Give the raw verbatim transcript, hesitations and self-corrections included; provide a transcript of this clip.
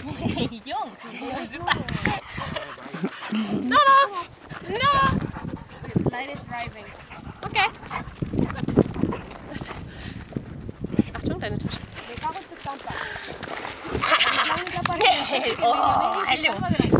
Hey, Jungs, ja, super. No, no, no. Light is driving. Okay. Achtung, deine Tasche. Oh, hallo.